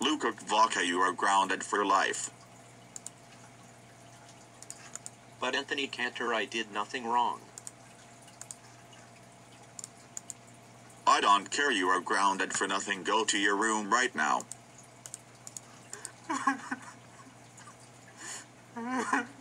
Luka, kvocka, you are grounded for life. But Anthony Cantor, I did nothing wrong. I don't care, you are grounded for nothing. Go to your room right now.